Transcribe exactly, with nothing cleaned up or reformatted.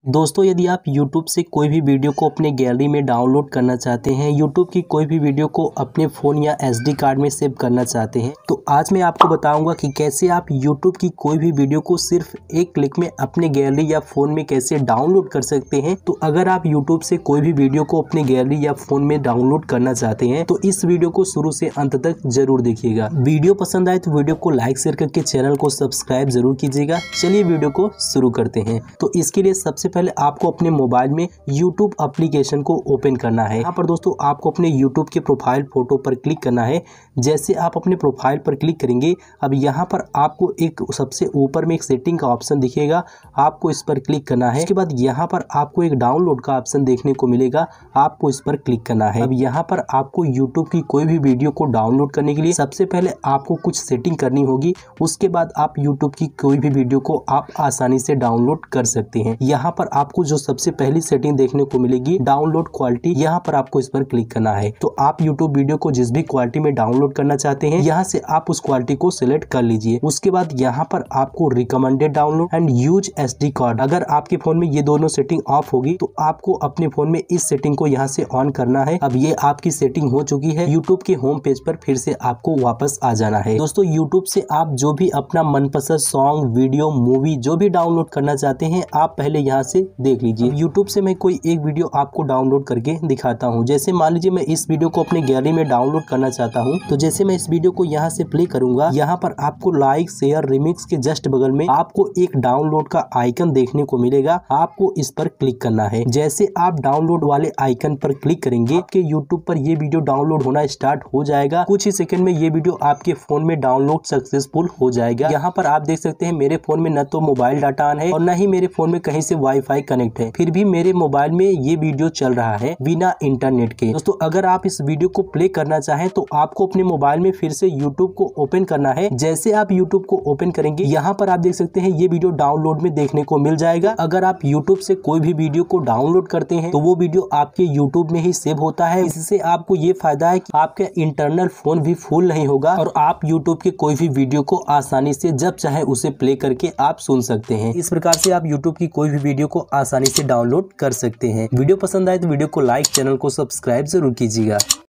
दोस्तों यदि आप YouTube से कोई भी वीडियो को अपने गैलरी में डाउनलोड करना चाहते हैं, YouTube की कोई भी वीडियो को अपने फ़ोन या एस डी कार्ड में सेव करना चाहते हैं, तो आज मैं आपको बताऊंगा कि कैसे आप YouTube की कोई भी वीडियो को सिर्फ एक क्लिक में अपने गैलरी या फ़ोन में कैसे डाउनलोड कर सकते हैं। तो अगर आप YouTube से कोई भी वीडियो को अपने गैलरी या फ़ोन में डाउनलोड करना चाहते हैं तो इस वीडियो को शुरू से अंत तक जरूर देखिएगा। वीडियो पसंद आए तो वीडियो को लाइक शेयर करके चैनल को सब्सक्राइब जरूर कीजिएगा। चलिए वीडियो को शुरू करते हैं। तो इसके लिए सबसे पहले आपको अपने मोबाइल में YouTube एप्लीकेशन को ओपन करना है। यहाँ पर दोस्तों आपको अपने YouTube के प्रोफाइल फोटो पर क्लिक करना है। जैसे आप अपने प्रोफाइल पर क्लिक करेंगे, अब यहाँ पर आपको एक सबसे ऊपर में एक सेटिंग का ऑप्शन दिखेगा, आपको इस पर क्लिक करना है। उसके बाद यहाँ पर आपको एक डाउनलोड का ऑप्शन देखने को मिलेगा, आपको इस पर क्लिक करना है। अब यहाँ पर आपको YouTube की कोई भी वीडियो को डाउनलोड करने के लिए सबसे पहले आपको कुछ सेटिंग करनी होगी। उसके बाद आप YouTube की कोई भी वीडियो को आप आसानी से डाउनलोड कर सकते हैं। यहाँ पर आपको जो सबसे पहली सेटिंग देखने को मिलेगी डाउनलोड क्वालिटी, यहाँ पर आपको इस पर क्लिक करना है। तो आप YouTube वीडियो को जिस भी क्वालिटी में डाउनलोड करना चाहते हैं, यहाँ से आप उस क्वालिटी को सिलेक्ट कर लीजिए। उसके बाद यहाँ पर आपको recommended download and use S D card, अगर आपके फोन में ये दोनों सेटिंग ऑफ होगी तो आपको अपने फोन में इस सेटिंग को यहाँ से ऑन करना है। अब ये आपकी सेटिंग हो चुकी है। YouTube के होम पेज पर फिर से आपको वापस आ जाना है। दोस्तों YouTube से आप जो भी अपना मनपसंद सॉन्ग, वीडियो, मूवी जो भी डाउनलोड करना चाहते हैं, आप पहले यहाँ से देख लीजिए। YouTube से मैं कोई एक वीडियो आपको डाउनलोड करके दिखाता हूँ। जैसे मान लीजिए मैं इस वीडियो को अपने गैलरी में डाउनलोड करना चाहता हूँ, तो जैसे मैं इस वीडियो को यहाँ से प्ले करूंगा, यहाँ पर आपको लाइक शेयर रिमिक्स के जस्ट बगल में आपको एक डाउनलोड का आइकन देखने को मिलेगा, आपको इस पर क्लिक करना है। जैसे आप डाउनलोड वाले आइकन पर क्लिक करेंगे, आपके YouTube पर ये वीडियो डाउनलोड होना स्टार्ट हो जाएगा। कुछ ही सेकंड में ये वीडियो आपके फोन में डाउनलोड सक्सेसफुल हो जाएगा। यहाँ पर आप देख सकते हैं मेरे फोन में न तो मोबाइल डाटा ऑन है और न ही मेरे फोन में कहीं से वाईफाई कनेक्ट है, फिर भी मेरे मोबाइल में ये वीडियो चल रहा है बिना इंटरनेट के। दोस्तों अगर आप इस वीडियो को प्ले करना चाहें तो आपको अपने मोबाइल में फिर से YouTube को ओपन करना है। जैसे आप YouTube को ओपन करेंगे, यहाँ पर आप देख सकते हैं ये वीडियो डाउनलोड में देखने को मिल जाएगा। अगर आप YouTube से कोई भी वीडियो को डाउनलोड करते हैं तो वो वीडियो आपके YouTube में ही सेव होता है। इससे आपको ये फायदा है कि आपका इंटरनल फोन भी फुल नहीं होगा और आप YouTube के कोई भी वीडियो को आसानी से जब चाहे उसे प्ले करके आप सुन सकते हैं। इस प्रकार से आप YouTube की कोई भी वीडियो को आसानी से डाउनलोड कर सकते हैं। वीडियो पसंद आए तो वीडियो को लाइक, चैनल को सब्सक्राइब जरूर कीजिएगा।